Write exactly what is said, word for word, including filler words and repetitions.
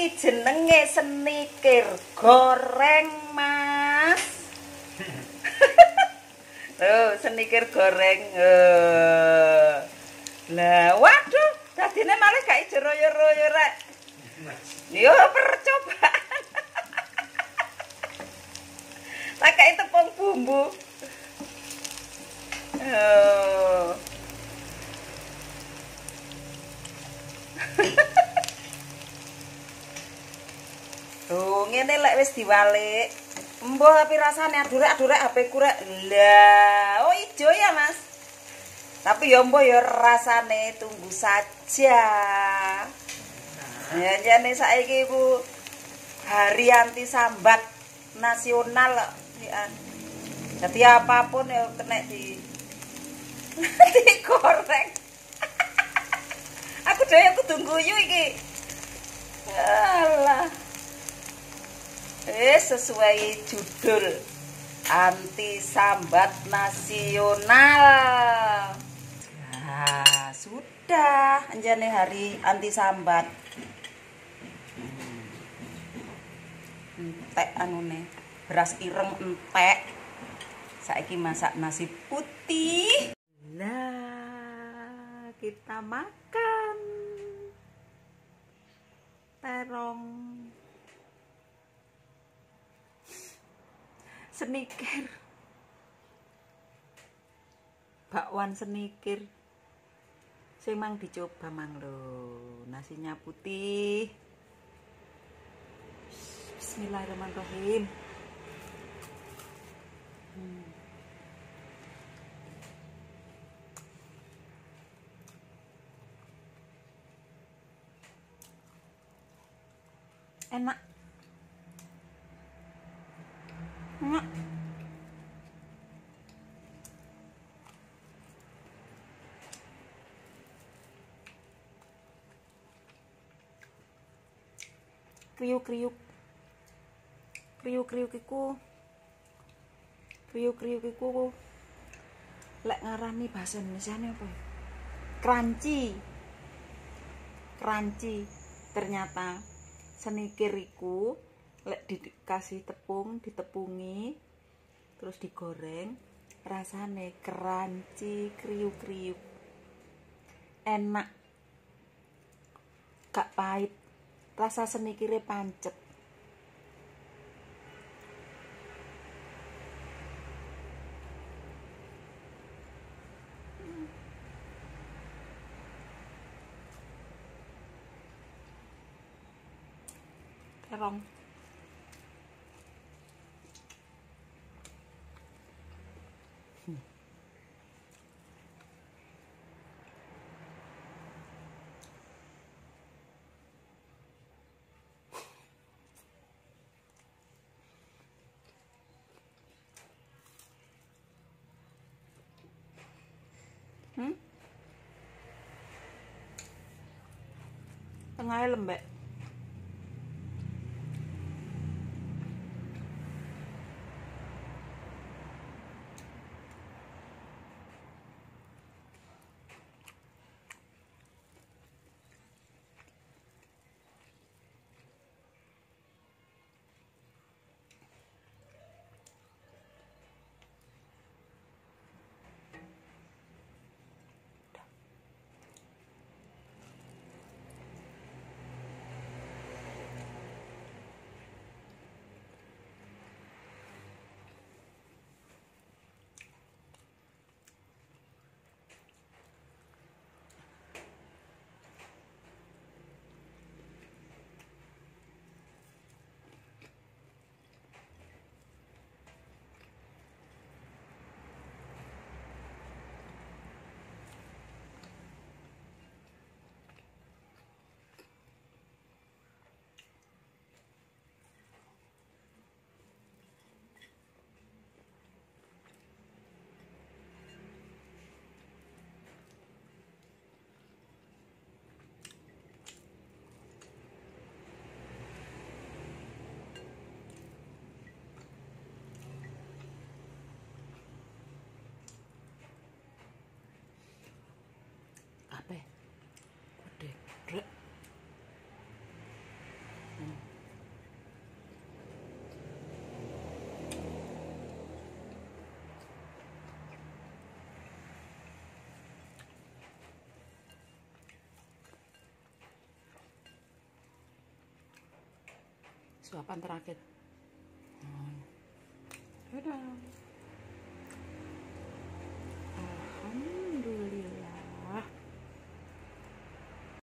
Iki jenenge senikir goreng, Mas. Oh, senikir goreng. Uh. Lah, waduh, dadine malah gak ijo royo-royo rek. Yo percobaan. Tak kayak tepung bumbu. Oh. Tuh, ngene lek wis diwalik. Embuh tapi rasane adurek-adurek H P ku rek. Lah, oh ijo ya, Mas. Tapi ya embuh ya rasane tunggu saja. Ya jane saiki iku hari anti sambat nasional ya. Jadi apapun ya kena di digoreng. Aku dhewe kudu guyu iki. Alah. Eh sesuai judul anti sambat nasional. Nah, sudah anjane hari anti sambat. Entek anune, beras ireng entek. Saiki masak nasi putih. Nah, kita makan terong senikir, bakwan senikir. Sing mang dicoba mang lho, nasinya putih. Bismillahirrahmanirrahim. Hmm. Enak. Enak. Kriuk-kriuk. Kriuk-kriuk iku. Kriuk-kriuk iku lek ngarani bahasa Indonesiane apa? Crunchy. Crunchy. Ternyata senikir iku lek dikasih tepung, ditepungi terus digoreng, rasane crunchy, kriuk-kriuk. Enak. Gak pahit. Rasa senikire pancet. Terong. Hmm. Hmm? Tengahnya lembek. Suapan terakhir. Hmm. Dadah.